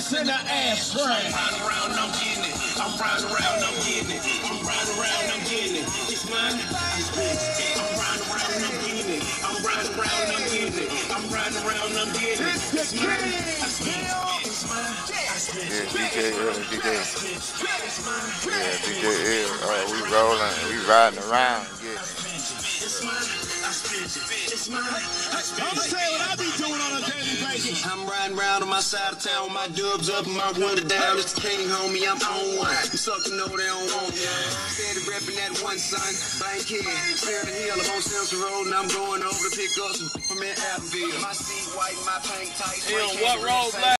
ass in the ashtray. I'm riding around, I'm getting it. I'm riding around, I'm getting it. I'm riding around, I'm getting it. It's mine, I spit it. I'm riding around, I'm getting it. I'm riding around, I'm getting it. I'm riding around, I'm getting it. It's mine, I spit it. It's mine, I spit it. Yeah, DJ L. We rolling, we riding around, getting it. It's mine, I spit it. It's mine, I spit it. I'm gonna tell you what I be doing on a daily basis. I'm riding around on my side of town with my dubs up and my window down. It's the king, homie, I'm on one. You suck to know they don't want me. Steady repping that one, son. Bankhead, staring the hill. I'm on Central Road and I'm going over to pick up some from in Abbeville. My seat white, my paint tight. What road,